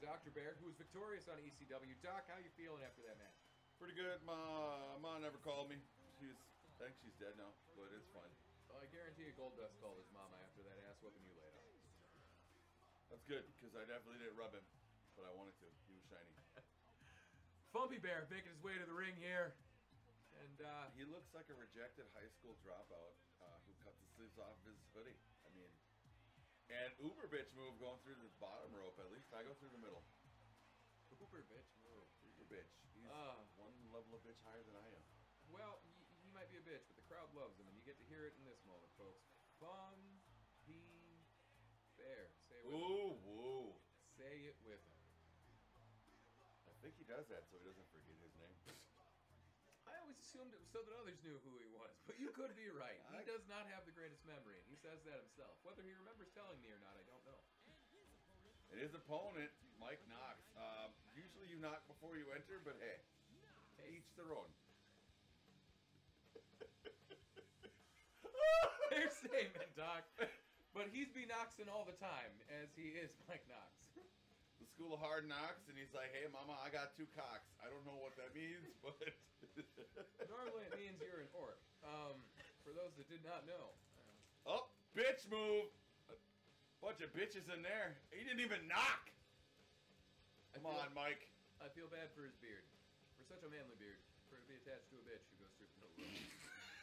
Dr. Bear, who was victorious on ECW. Doc, how you feeling after that match? Pretty good. Ma never called me. I think she's dead now, but it's fine. Well, I guarantee you Goldust called his mama after that ass whooping you laid on. That's good, because I definitely didn't rub him, but I wanted to. He was shiny. Phumpy Bear making his way to the ring here. And he looks like a rejected high school dropout who cut the sleeves off of his hoodie. I mean, and uber bitch move going through the bottom rope. At least I go through the middle. Uber bitch move. Uber bitch. He's one level of bitch higher than I am. Well, he might be a bitch, but the crowd loves him, and you get to hear it in this moment, folks. Phumpy Bear. Say it with him. Woo. Say it with him. I think he does that so he doesn't forget his name. I always assumed it was so that others knew who he was, but you could be right. He does not have the greatest memory, and he says that himself. Whether he remembers telling me or not, I don't know. And his opponent, Mike Knox. Usually you knock before you enter, but hey, each their own. Fair statement, Doc. But he's be Knoxing all the time, as he is Mike Knox. The School of Hard Knocks, and he's like, hey, mama, I got 2 cocks. I don't know what that means, but... Normally it means you're an orc. For those that did not know. Oh, bitch move! A bunch of bitches in there. He didn't even knock! Come on, Mike. I feel bad for his beard. For such a manly beard, for it to be attached to a bitch who goes through the middle room.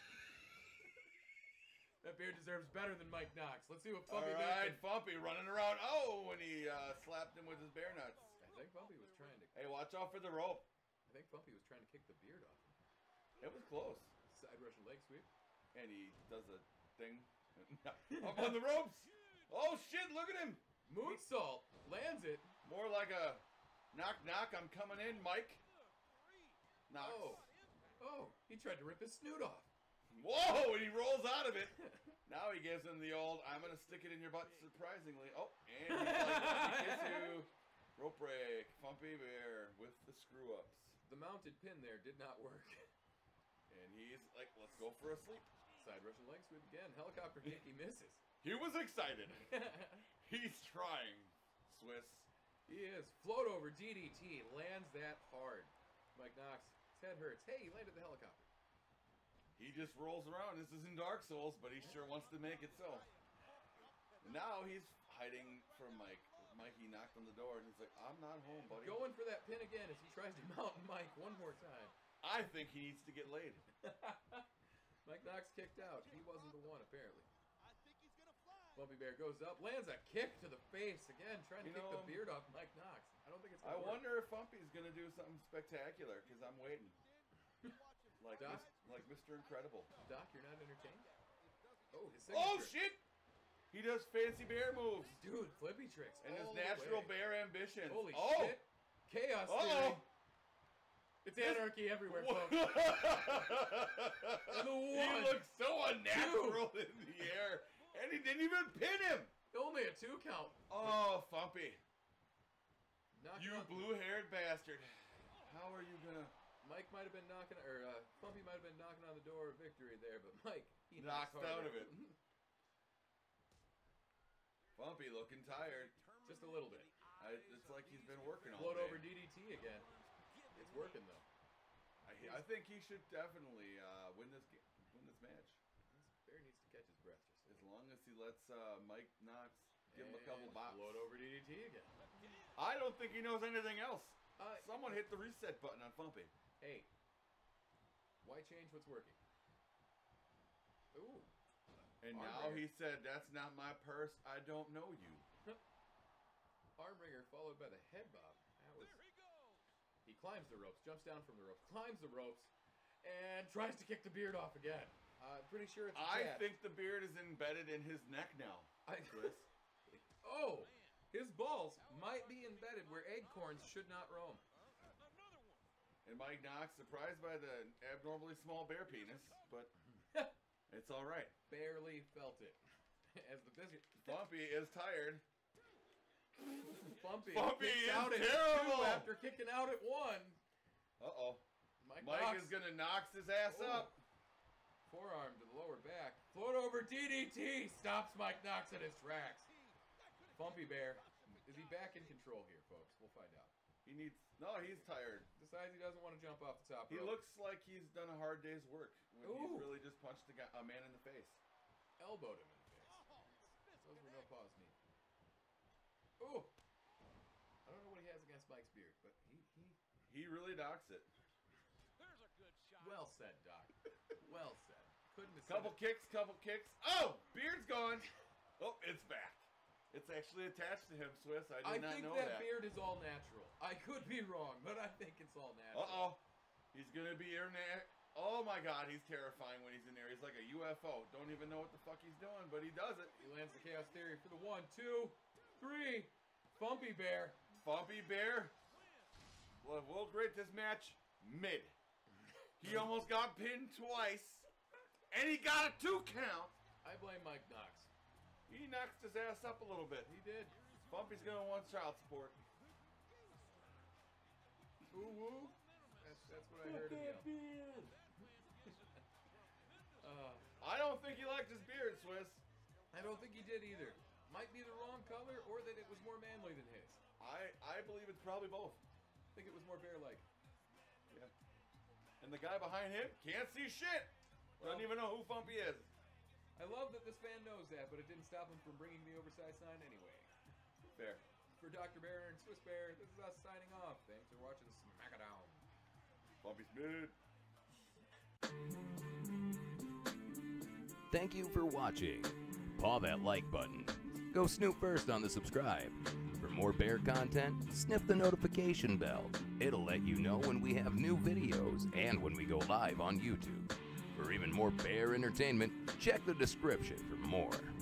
That beard deserves better than Mike Knox. Let's see what Phumpy Alright, Phumpy running around. Oh, when he slapped him with his bear nuts. I think Phumpy was trying to... Hey, watch out for the rope. I think Phumpy was trying to kick the beard off. It was close. Side Russian leg sweep. And he does a thing. Up on the ropes. Oh, shit, look at him. Moonsault. Lands it. More like a knock, knock, I'm coming in, Mike. Knocks. Oh, he tried to rip his snoot off. Whoa, and he rolls out of it. Now he gives him the old, I'm going to stick it in your butt, surprisingly. Oh, and he's like, let me kiss you. Rope break. Phumpy Bear with the screw-ups. The mounted pin there did not work. And he's like, let's go for a sleep. Side Russian leg sweep again. Helicopter kick, he misses. He was excited. He's trying, Swiss. He is. Float over DDT. Lands that hard. Mike Knox, his head hurts. Hey, he landed the helicopter. He just rolls around. This isn't Dark Souls, but he sure wants to make it so. Now he's hiding from Mike. Mikey knocked on the door, and he's like, I'm not home, buddy. Going for that pin again as he tries to mount Mike one more time. I think he needs to get laid. Mike Knox kicked out. He wasn't the one, apparently. Phumpy Bear goes up, lands a kick to the face again, trying to kick the beard off Mike Knox. I don't think it's going to work. I wonder if Phumpy's going to do something spectacular, because I'm waiting. Like Mr. Incredible. Doc, you're not entertained? Oh, his signature. Oh, shit! He does fancy bear moves. Dude, flippy tricks. And his natural bear ambitions. Holy shit. Chaos theory. It's anarchy everywhere, folks. He looks so unnatural in the air. And he didn't even pin him. Only a 2 count. Oh, Phumpy. You blue-haired bastard. How are you going to... Mike might have been knocking, or Phumpy might have been knocking on the door of victory there, but Mike, he knocked out of it. Phumpy looking tired. Just a little bit. It's like he's been working all day. Float over DDT again. It's working though. I think he should definitely win this match. This bear needs to catch his breath just as long as he lets Mike Knox give him a couple bops. Float over DDT again. I don't think he knows anything else. Someone hit the reset button on Phumpy. Hey, why change what's working? Ooh. And now he said, that's not my purse. I don't know you. Armringer followed by the head bob. That was... He climbs the ropes, jumps down from the ropes, climbs the ropes, and tries to kick the beard off again. Pretty sure it's I think the beard is embedded in his neck now, Chris. Oh! His balls might be embedded where acorns should not roam. And Mike Knox, surprised by the abnormally small bear penis, but it's all right. Barely felt it. As the biscuit. Phumpy is tired. Phumpy is terrible after kicking out at 1. Uh-oh. Mike is going to knock his ass up. Forearm to the lower back. Float over DDT. Stops Mike Knox in his tracks. Phumpy Bear Is he back in control here, folks? We'll find out. He needs... No, he's tired. Decides he doesn't want to jump off the top rope. He looks like he's done a hard day's work when Ooh. he's really just punched a man in the face. Elbowed him in the face. Those were no pause needed. Ooh! I don't know what he has against Mike's beard, but He really docks it. There's a good shot. well said, Doc. Well said. Couldn't have said Couple it. kicks. Oh! Beard's gone! Oh, it's back. It's actually attached to him, Swiss. I did not know that. I think that beard is all natural. I could be wrong, but I think it's all natural. Uh-oh. He's going to be in there. Oh, my God. He's terrifying when he's in there. He's like a UFO. Don't even know what the fuck he's doing, but he does it. He lands the Chaos Theory for the 1, 2, 3. Phumpy Bear. Phumpy Bear. Well, we'll rate this match mid. He almost got pinned twice, and he got a 2 count. I blame Mike Knox. He knocked his ass up a little bit. He did. Phumpy's going to want child support. Ooh, woo. That's what I heard him yell. I don't think he liked his beard, Swiss. I don't think he did either. Might be the wrong color, or that it was more manly than his. I believe it's probably both. I think it was more bear-like. Yeah. And the guy behind him can't see shit. Doesn't even know who Phumpy is. I love that this fan knows that, but it didn't stop him from bringing the oversized sign anyway. Fair. For Dr. Bear and Swiss Bear, this is us signing off. Thanks for watching Smackdown. Phumpy's mid. Thank you for watching. Paw that like button. Go snoop first on the subscribe. For more bear content, sniff the notification bell. It'll let you know when we have new videos and when we go live on YouTube. For even more bear entertainment, check the description for more.